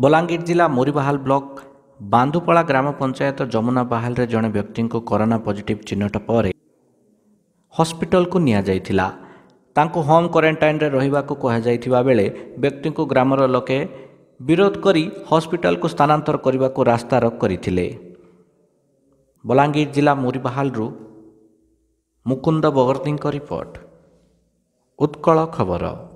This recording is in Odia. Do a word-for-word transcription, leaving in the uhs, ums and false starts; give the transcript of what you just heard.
ବଲାଙ୍ଗୀର ଜିଲ୍ଲା ମୋରିବାହାଲ ବ୍ଲକ ବାନ୍ଦୁପଡ଼ା ଗ୍ରାମ ପଞ୍ଚାୟତ ଯମୁନା ବାହାଲରେ ଜଣେ ବ୍ୟକ୍ତିଙ୍କୁ କରୋନା ପଜିଟିଭ ଚିହ୍ନଟ ପରେ ହସ୍ପିଟାଲକୁ ନିଆଯାଇଥିଲା। ତାଙ୍କୁ ହୋମ୍ କ୍ୱାରେଣ୍ଟାଇନ୍ରେ ରହିବାକୁ କୁହାଯାଇଥିବା ବେଳେ ବ୍ୟକ୍ତିଙ୍କୁ ଗ୍ରାମର ଲୋକେ ବିରୋଧ କରି ହସ୍ପିଟାଲକୁ ସ୍ଥାନାନ୍ତର କରିବାକୁ ରାସ୍ତା ରୋକ କରିଥିଲେ। ବଲାଙ୍ଗୀର ଜିଲ୍ଲା ମୋରିବାହାଲରୁ ମୁକୁନ୍ଦ ବଗର୍ତ୍ତୀଙ୍କ ରିପୋର୍ଟ, ଉତ୍କଳ ଖବର।